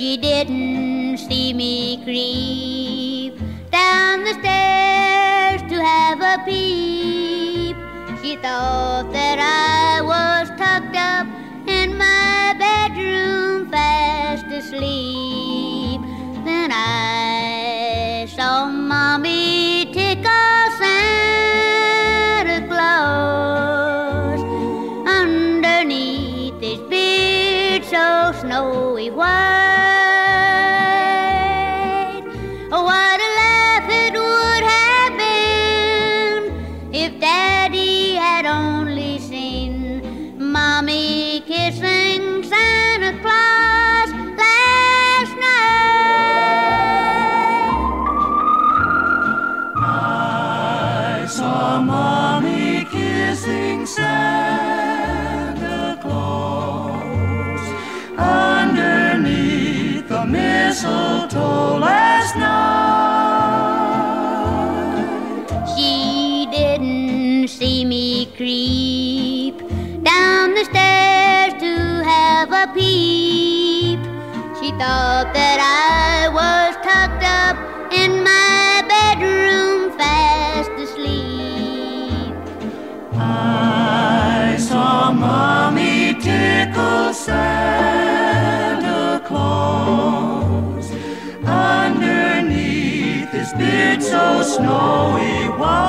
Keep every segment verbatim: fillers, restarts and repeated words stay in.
she didn't see me creep down the stairs to have a peep. She thought that I was tucked up in my bedroom fast asleep. Then I saw Mommy tickle Santa Claus underneath his beard so snowy white. Oh, what a laugh it would have been if Daddy had only seen Mommy kissing Santa Claus last night. I saw Mommy kissing Santa Claus underneath the mistletoe last night. She didn't see me creep down the stairs to have a peep. She thought that I was tucked up in my bedroom fast asleep. I saw Mommy tickle Santa Claus underneath his beard so snowy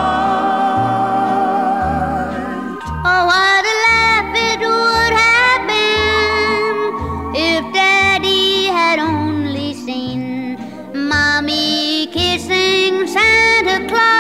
white. Oh, what a laugh it would have been if Daddy had only seen Mommy kissing Santa Claus